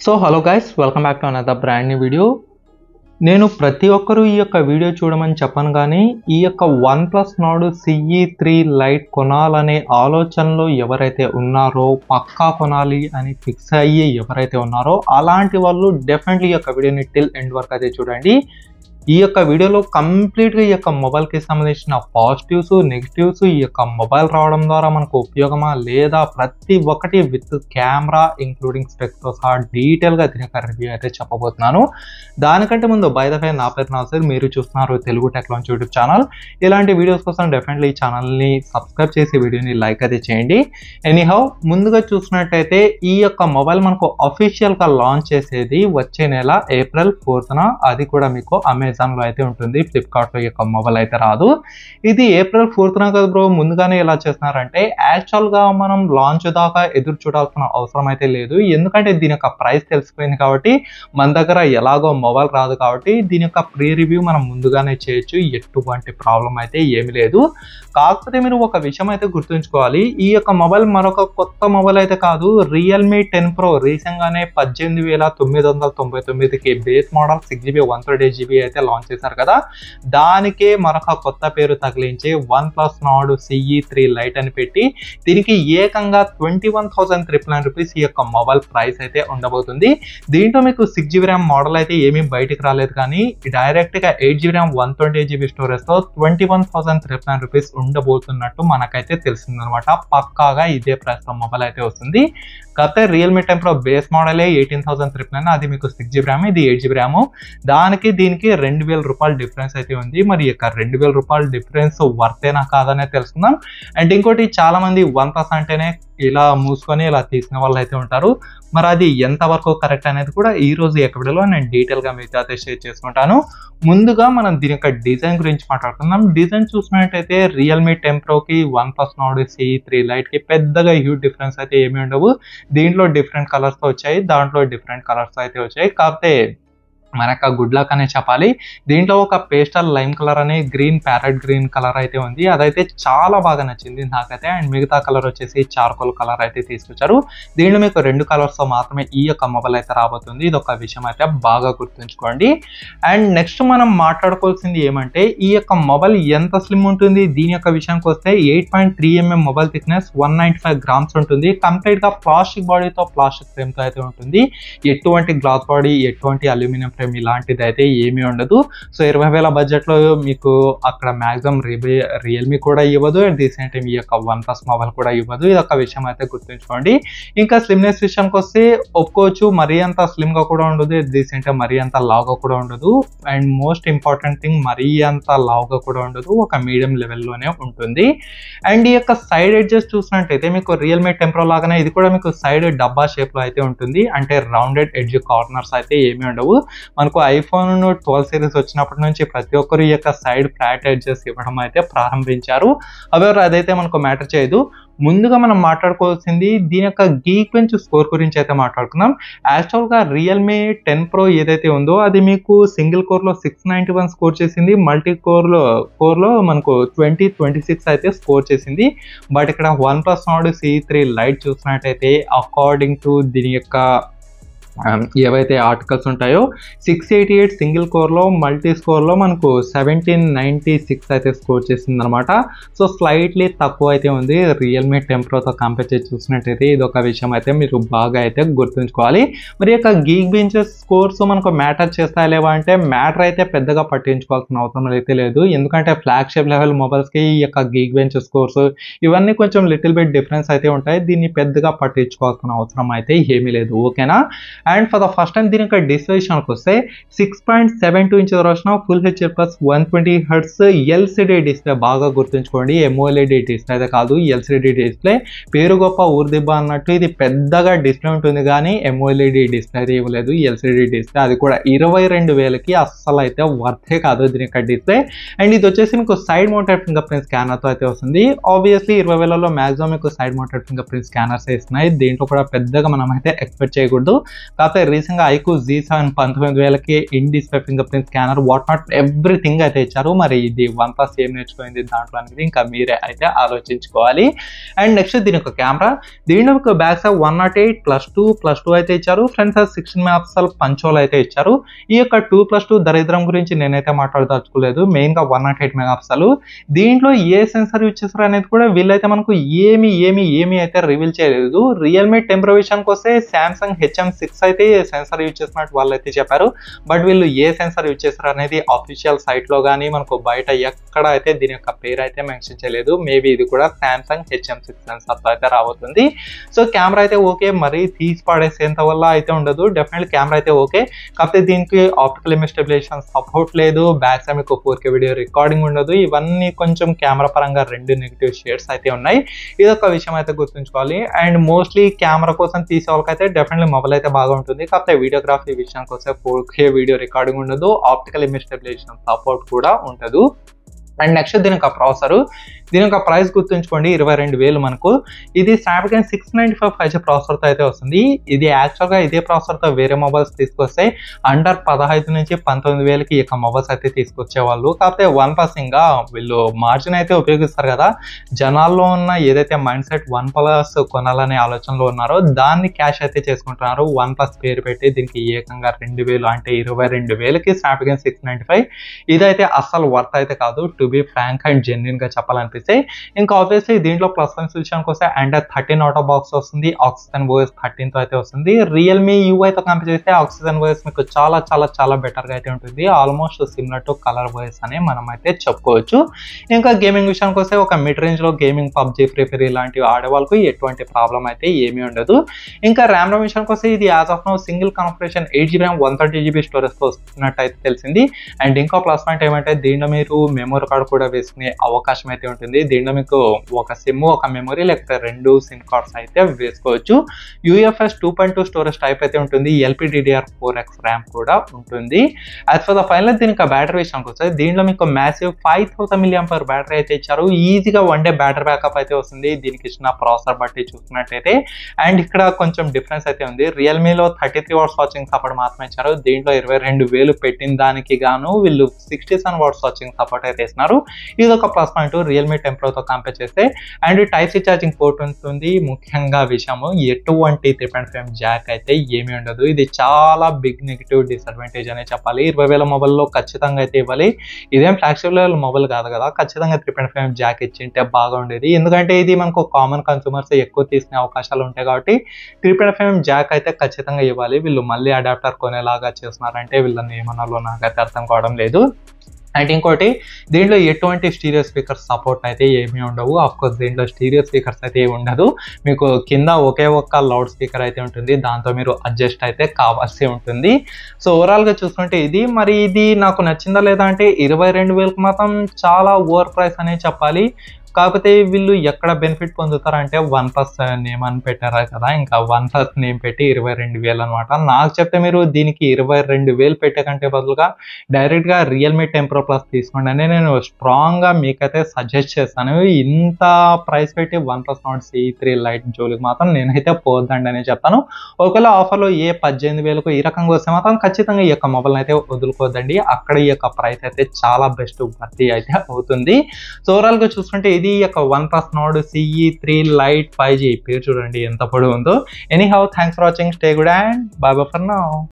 So hello guys, welcome back to another brand new video. నేను ప్రతి ఒక్కరూ ఈ యొక్క వీడియో చూడమని చెప్పను, కానీ ఈ యొక్క OnePlus Nord CE3 Lite కొనాలనే ఆలోచనలో ఎవరైతే ఉన్నారో, పక్కా కొనాలి అని ఫిక్స్ అయ్యి ఎవరైతే ఉన్నారో అలాంటి వాళ్ళు డెఫినెట్లీ ఈ యొక్క వీడియోని టిల్ ఎండ్ వరకు అయితే చూడండి. ఈ యొక్క వీడియోలో కంప్లీట్గా ఈ యొక్క మొబైల్కి సంబంధించిన పాజిటివ్స్, నెగిటివ్స్, ఈ యొక్క మొబైల్ రావడం ద్వారా మనకు ఉపయోగమా లేదా ప్రతి ఒక్కటి విత్ కెమెరా ఇంక్లూడింగ్ స్పెక్స్తో సహా డీటెయిల్గా దీని యొక్క రివ్యూ అయితే చెప్పబోతున్నాను. దానికంటే ముందు బై ద వే, నా పేరు నాసర్, మీరు చూస్తున్నారు Telugu tech launch YouTube channel. ఇలాంటి వీడియోస్ కోసం డెఫినెట్లీ ఈ ఛానల్ని సబ్స్క్రైబ్ చేసి వీడియోని లైక్ అయితే చేయండి. ఎనీహౌ, ముందుగా చూసినట్టయితే ఈ యొక్క మొబైల్ మనకు అఫీషియల్గా లాంచ్ చేసేది వచ్చే నెల April 4th, అది కూడా మీకు అమెజాన్లో అయితే ఉంటుంది, ఫ్లిప్కార్ట్లో ఈ యొక్క మొబైల్ అయితే రాదు. ఇది April 4th కదా బ్రో, ముందుగానే ఎలా చేస్తున్నారంటే యాక్చువల్గా మనం లాంచ్ దాకా ఎదురు చూడాల్సిన అవసరం అయితే లేదు, ఎందుకంటే దీని యొక్క ప్రైస్ తెలిసిపోయింది కాబట్టి. మన దగ్గర ఎలాగో మొబైల్ రాదు కాబట్టి దీని యొక్క ప్రీ రివ్యూ మనం ముందుగానే చేయొచ్చు, ఎటువంటి ప్రాబ్లం అయితే ఏమి లేదు. కాకపోతే మీరు ఒక విషయం అయితే గుర్తుంచుకోవాలి, ఈ యొక్క మొబైల్ మరొక కొత్త మొబైల్ అయితే కాదు. Realme 10 Pro రీసెంట్గానే 18,999కి బేస్ మోడల్ 6GB 128GB అయితే లాంచ్ చేశారు కదా, దానికే మరొక కొత్త పేరు తగిలించి OnePlus Nord CE3 Lite అని పెట్టి దీనికి ఏకంగా 21,999 రూపీస్ ఈ యొక్క మొబైల్ ప్రైస్ అయితే ఉండబోతుంది. దీంట్లో మీకు 6GB ర్యామ్ మోడల్ అయితే ఏమీ బయటికి రాలేదు, కానీ డైరెక్ట్గా 8GB ర్యామ్ 128GB స్టోరేజ్తో 21,999 రూపీస్ ఉండబోతున్నట్టు మనకైతే తెలిసిందనమాట. పక్కాగా ఇదే ప్రైస్లో మొబైల్ అయితే వస్తుంది. కాకపోతే Realme 10 Pro బేస్ మోడలే 18,999, అది మీకు 6GB ర్యామ్, ఇది 8GB ర్యామ్. దానికి దీనికి 2,000 రూపాయల డిఫరెన్స్ అయితే ఉంది. మరి ఈ యొక్క 2,000 రూపాయల డిఫరెన్స్ వర్తేనా కాదనే తెలుసుకుందాం. అండ్ ఇంకోటి, చాలా మంది OnePlus అంటేనే ఇలా మూసుకొని ఇలా తీసిన వాళ్ళు అయితే ఉంటారు. మరి అది ఎంతవరకు కరెక్ట్ అనేది కూడా ఈ రోజు ఈ యొక్క వీడియోలో నేను డీటెయిల్గా మీతో అయితే షేర్ చేసుకుంటాను. ముందుగా మనం దీని యొక్క డిజైన్ గురించి మాట్లాడుకుందాం. డిజైన్ చూసినట్టయితే Realme 10 Proకి OnePlus Nord CE3 Liteకి పెద్దగా హ్యూజ్ డిఫరెన్స్ అయితే ఏమి ఉండవు. దీంట్లో డిఫరెంట్ కలర్స్తో వచ్చాయి, దాంట్లో డిఫరెంట్ కలర్స్ అయితే వచ్చాయి. కాకపోతే మనకు గుడ్ లక్ అనే చెప్పాలి. దీంట్లో ఒక పేస్టల్ లైమ్ కలర్ అనే గ్రీన్, ప్యారెట్ గ్రీన్ కలర్ అయితే ఉంది, అదైతే చాలా బాగా నచ్చింది నాకైతే. అండ్ మిగతా కలర్ వచ్చేసి చార్కోల్ కలర్ అయితే తీసుకొచ్చారు. దీంట్లో మీకు 2 కలర్స్తో మాత్రమే ఈ యొక్క మొబైల్ అయితే రాబోతుంది, ఇది ఒక విషయం అయితే బాగా గుర్తుంచుకోండి. అండ్ నెక్స్ట్ మనం మాట్లాడుకోవాల్సింది ఏమంటే ఈ యొక్క మొబైల్ ఎంత స్లిమ్ ఉంటుంది. దీని యొక్క విషయానికి వస్తే 8.3mm మొబైల్ థిక్నెస్, 195 grams ఉంటుంది. కంప్లీట్గా ప్లాస్టిక్ బాడీతో, ప్లాస్టిక్ ఫ్రేమ్తో అయితే ఉంటుంది. ఎటువంటి గ్లాస్ బాడీ, ఎటువంటి అల్యూమినియం ఇలాంటిది అయితే ఏమీ ఉండదు. సో 20,000 బడ్జెట్లో మీకు అక్కడ మ్యాక్సిమం రియల్మీ కూడా ఇవ్వదు, అట్ ది సేమ్ టైం ఈ యొక్క OnePlus మొబైల్ కూడా ఇవ్వదు, ఇది ఒక విషయం అయితే గుర్తుంచుకోండి. ఇంకా స్లిమ్నెస్ విషయానికి వస్తే ఒప్పుకోవచ్చు, మరీ అంత స్లిమ్గా కూడా ఉండదు, అట్ ది సేమ్ టైం మరీ అంత లావుగా కూడా ఉండదు. అండ్ మోస్ట్ ఇంపార్టెంట్ థింగ్, మరీ అంత లావుగా కూడా ఉండదు, ఒక మీడియం లెవెల్లోనే ఉంటుంది. అండ్ ఈ యొక్క సైడ్ ఎడ్జెస్ చూసినట్టయితే మీకు Realme 10 Pro లాగానే ఇది కూడా మీకు సైడ్ డబ్బా షేప్లో అయితే ఉంటుంది, అంటే రౌండెడ్ ఎడ్జ్ కార్నర్స్ అయితే ఏమీ ఉండవు. మనకు iPhone 12 సిరీస్ వచ్చినప్పటి నుంచి ప్రతి ఒక్కరు ఈ యొక్క సైడ్ ఫ్లాట్ ఎడ్జెస్ ఇవ్వడం అయితే ప్రారంభించారు. అవర్ అదైతే మనకు మ్యాటర్ చేయదు. ముందుగా మనం మాట్లాడుకోవాల్సింది దీని యొక్క గీక్ బెంచ్ స్కోర్ గురించి అయితే మాట్లాడుకుందాం. యాక్చువల్గా Realme 10 Pro ఏదైతే ఉందో అది మీకు సింగిల్ కోర్లో 691 స్కోర్ చేసింది, మల్టీ కోర్లో మనకు 2026 అయితే స్కోర్ చేసింది. బట్ ఇక్కడ OnePlus Nord CE3 Lite చూసినట్టయితే అకార్డింగ్ టు దీని యొక్క ఏవైతే ఆర్టికల్స్ ఉంటాయో 688 సింగిల్ కోర్లో, మల్టీ స్కోర్లో మనకు 1796 అయితే స్కోర్ చేసింది అనమాట. సో స్లైట్లీ తక్కువ అయితే ఉంది Realme 10 Proతో కంపేర్ చేసి చూసినట్టయితే. ఇది ఒక విషయం అయితే మీరు బాగా అయితే గుర్తుంచుకోవాలి. మరి యొక్క గీక్ బెంచెస్ స్కోర్స్ మనకు మ్యాటర్ చేస్తాయి లేవా అంటే మ్యాటర్ అయితే పెద్దగా పట్టించుకోవాల్సిన అవసరం అయితే లేదు, ఎందుకంటే ఫ్లాగ్షిప్ లెవెల్ మొబైల్స్కి ఈ యొక్క గీక్ బెంచ్ స్కోర్స్ ఇవన్నీ కొంచెం లిటిల్ బిట్ డిఫరెన్స్ అయితే ఉంటాయి, దీన్ని పెద్దగా పట్టించుకోవాల్సిన అవసరం అయితే ఏమీ లేదు, ఓకేనా. And for the first time దీని యొక్క డిస్ప్లే విషయానికి వస్తే 6.72 ఇంచ్ రోషన్ full HD plus 120Hz LCD display. బాగా గుర్తుంచుకోండి, MOLED డిస్ప్లే అయితే కాదు, ఎల్సిడి డిస్ప్లే. పేరు గొప్ప ఊర్దిబ్బ అన్నట్టు ఇది పెద్దగా డిస్ప్లే ఉంటుంది, కానీ MOLED డిస్ప్లే అయితే ఇవ్వలేదు, ఎల్సిడి డిస్ప్లే. అది కూడా 22,000కి అస్సలు అయితే వర్తే కాదు దీని యొక్క డిస్ప్లే. అండ్ ఇది వచ్చేసి మీకు సైడ్ మౌంటెడ్ ఫింగర్ ప్రింట్ స్కానర్తో అయితే వస్తుంది. ఆబ్వియస్లీ 20,000లో మ్యాక్సిమం మీకు side mounted fingerprint scanners ఇస్తున్నాయి, దీంట్లో కూడా పెద్దగా మనం అయితే ఎక్స్పెక్ట్ చేయకూడదు. కాకపోతే రీసెంట్గా ఐక్యూ Z7 19,000కి in display fingerprint scanner what not everything అయితే ఇచ్చారు. మరి ఇది OnePlus ఏం నేర్చుకుంది దాంట్లో అనేది ఇంకా మీరే అయితే ఆలోచించుకోవాలి. అండ్ నెక్స్ట్ దీని యొక్క కెమెరా, దీంట్లో ఒక బ్యాక్ సైడ్ 108+2+2 అయితే ఇచ్చారు. ఫ్రంట్ సైడ్ 16 మెగాపిక్సెల్ పంచోల్ అయితే ఇచ్చారు. ఈ యొక్క 2+2 దరిద్రం గురించి నేనైతే మాట్లాడదలుచుకోలేదు. మెయిన్గా 108 మెగాపిక్సెల్. దీంట్లో ఏ సెన్సర్ యూజ్ చేస్తారు అనేది కూడా వీళ్ళైతే మనకు ఏమి అయితే రివీల్ చేయలేదు. రియల్మీ టెంపర్ విషయానికి వస్తే సామ్సంగ్ HM6 అయితే సెన్సర్ యూజ్ చేస్తున్నట్టు వాళ్ళు అయితే చెప్పారు. బట్ వీళ్ళు ఏ సెన్సర్ యూజ్ చేస్తారు అనేది అఫీషియల్ సైట్లో కానీ మనకు బయట ఎక్కడ అయితే దీని యొక్క పేరు అయితే మెన్షన్ చేయలేదు. మేబీ ఇది కూడా సామ్సంగ్ HM6 సెన్సర్తో అయితే రాబోతుంది. సో కెమెరా అయితే ఓకే, మరి తీసి పడేసేంత వల్ల అయితే ఉండదు. డెఫినెట్లీ కెమెరా అయితే ఓకే, కాకపోతే దీనికి ఆప్టికల్ ఇమేజ్ స్టెబిలైజేషన్ సపోర్ట్ లేదు. బ్యాక్ సైడ్ మీకు 4K వీడియో రికార్డింగ్ ఉండదు. ఇవన్నీ కొంచెం కెమెరా పరంగా రెండు నెగిటివ్ షేడ్స్ అయితే ఉన్నాయి. ఇదొక విషయం అయితే గుర్తుంచుకోవాలి. అండ్ మోస్ట్లీ కెమెరా కోసం తీసే వాళ్ళకైతే డెఫినెట్లీ మొబైల్ అయితే బాగా ఉంటుంది. కాకపోతే వీడియోగ్రఫీ విషయానికి వస్తే 4K వీడియో రికార్డింగ్ ఉండదు, ఆప్టికల్ ఇమేజ్ స్టెబిలైజేషన్ సపోర్ట్ కూడా ఉండదు. అండ్ నెక్స్ట్ దీని యొక్క ప్రాసెసర్, దీని యొక్క ప్రైస్ గుర్తుంచుకోండి 22,000 మనకు. ఇది స్నాప్డ్రాగన్ 695 5G ప్రాసెసర్తో అయితే వస్తుంది. ఇది యాక్చువల్గా ఇదే ప్రాసెసర్తో వేరే మొబైల్స్ తీసుకొస్తే అండర్ 15 నుంచి 19,000కి ఇక మొబైల్స్ అయితే తీసుకొచ్చేవాళ్ళు. కాకపోతే OnePlus ఇంకా వీళ్ళు మార్జిన్ అయితే ఉపయోగిస్తారు కదా, జనాల్లో ఉన్న ఏదైతే మైండ్ సెట్ OnePlus కొనాలనే ఆలోచనలో ఉన్నారో దాన్ని క్యాష్ అయితే చేసుకుంటున్నారు. OnePlus పేరు పెట్టి దీనికి ఏకంగా 2,000 అంటే 22,000కి స్నాప్డ్రాగన్ 695. ఇదైతే అస్సలు వర్త్ అయితే కాదు, టు బి ఫ్రాంక్ అండ్ జెన్యున్గా చెప్పాలనిపిస్తే. ఇంకా ఆబ్వియస్లీ దీంట్లో ప్లస్ పాయింట్స్ విషయానికి వస్తే అండర్ 13 అవుట్ ఆఫ్ బాక్స్ వస్తుంది, ఆక్సిజన్ OS 13తో అయితే వస్తుంది. రియల్మీ యూఐతో కంపేర్ చేస్తే ఆక్సిజన్ OS మీకు చాలా చాలా చాలా బెటర్గా అయితే ఉంటుంది. Almost similar to Color OS అని మనం అయితే చెప్పుకోవచ్చు. ఇంకా గేమింగ్ విషయానికి వస్తే ఒక మిడ్ రేంజ్లో గేమింగ్ PUBG ఫ్రీ ఫైర్ ఇలాంటివి ఆడే వాళ్ళకు ఎటువంటి ప్రాబ్లం అయితే ఏమీ ఉండదు. ఇంకా ర్యామ్ విషయానికి వస్తే ఇది as of now single configuration 8GB RAM 130GB స్టోరేజ్తో వస్తున్నట్టు అయితే తెలిసింది. అండ్ ఇంకో ప్లస్ పాయింట్ ఏమంటే దీంట్లో మీరు మెమరీ కార్డ్ కూడా వేసుకునే అవకాశం అయితే ఉంటుంది. దీంట్లో మీకు ఒక సిమ్ ఒక మెమరీ లేకపోతే 2 సిమ్ కార్డ్స్ అయితే వేసుకోవచ్చు. UFS 2.2 స్టోరేజ్ టైప్ అయితే ఉంటుంది. LPDDR4X ర్యామ్ కూడా ఉంటుంది. యాజ్ ఫర్ ద ఫైనల్ దీనికి బ్యాటరీ విషయానికి వస్తే దీంట్లో మీకు మ్యాసివ్ 5000 mAh బ్యాటరీ అయితే ఇచ్చారు. ఈజీగా 1 డే బ్యాటరీ బ్యాకప్ అయితే వస్తుంది దీనికి ఇచ్చిన ప్రాసెసర్ బట్టి చూసుకున్నట్టయితే. అండ్ ఇక్కడ కొంచెం డిఫరెన్స్ అయితే ఉంది. రియల్మీలో 33 వాట్స్ వాచింగ్ సపోర్ట్ మాత్రమే ఇచ్చారు. దీంట్లో 22,000 పెట్టిన దానికి గాను వీళ్ళు 67 వాట్స్ వాచింగ్ సపోర్ట్ అయితే ఇస్తున్నారు. ఇది ఒక ప్లస్ పాయింట్ రియల్మీ టెంప్రోతో కంపేర్ చేస్తే. అండ్ Type-C ఛార్జింగ్ పోర్ట్ ఉంటుంది. ముఖ్యంగా విషయము ఎటువంటి 3.5 జాక్ అయితే ఏమీ ఉండదు. ఇది చాలా బిగ్ నెగిటివ్ డిసడ్వాంటేజ్ అనే చెప్పాలి. 20,000 మొబైల్లో ఖచ్చితంగా అయితే ఇవ్వాలి. ఇదేం ఫ్లాగ్షిప్ లెవెల్ మొబైల్ కాదు కదా, ఖచ్చితంగా 3.5 జాక్ ఇచ్చింటే బాగా ఉండేది. ఎందుకంటే ఇది మనకు కామన్ కన్సూమర్స్ ఎక్కువ తీసుకునే అవకాశాలు ఉంటాయి కాబట్టి 3.5 జాక్ అయితే ఖచ్చితంగా ఇవ్వాలి. వీళ్ళు మళ్ళీ అడాప్టర్ కొనేలాగా చేస్తున్నారంటే వీళ్ళని ఏమన్నాలో నాకైతే అర్థం కావడం లేదు. అండ్ ఇంకోటి దీంట్లో ఎటువంటి స్టీరియో స్పీకర్స్ సపోర్ట్ అయితే ఏమీ ఉండవు. ఆఫ్కోర్స్ దీంట్లో స్టీరియో స్పీకర్స్ అయితే ఏమి ఉండదు. మీకు కింద ఒకే ఒక్క లౌడ్ స్పీకర్ అయితే ఉంటుంది, దాంతో మీరు అడ్జస్ట్ అయితే కావాల్సి ఉంటుంది. సో ఓవరాల్గా చూసుకుంటే ఇది నాకు నచ్చిందా లేదా అంటే 22,000కి మాత్రం చాలా ఓవర్ ప్రైస్ అనే చెప్పాలి. కాకపోతే వీళ్ళు ఎక్కడ బెనిఫిట్ పొందుతారంటే OnePlus నేమ్ అని పెట్టారా కదా, ఇంకా OnePlus నేమ్ పెట్టి 22,000 అనమాట. నాకు చెప్తే మీరు దీనికి 22,000 పెట్టే కంటే బదులుగా డైరెక్ట్గా రియల్మీ టెంప్రో ప్లస్ తీసుకోండి అని నేను స్ట్రాంగ్గా మీకైతే సజెస్ట్ చేస్తాను. ఇంత ప్రైస్ పెట్టి OnePlus Nord CE3 Lite జోలికి మాత్రం నేనైతే పోద్దండి అని చెప్తాను. ఒకవేళ ఆఫర్లో 18,000కు ఈ రకంగా వస్తే మాత్రం ఖచ్చితంగా ఈ యొక్క మొబైల్ని అయితే వదులుకోద్దండి. అక్కడ ఈ యొక్క ప్రైస్ అయితే చాలా బెస్ట్ వర్తి అయితే అవుతుంది. సో ఓవరాల్గా చూసుకుంటే ఇది యొక్క OnePlus Nord CE3 Lite 5G పేరు చూడండి ఎంత పొడవు ఉందో. Anyhow thanks for watching, stay good and bye bye for now.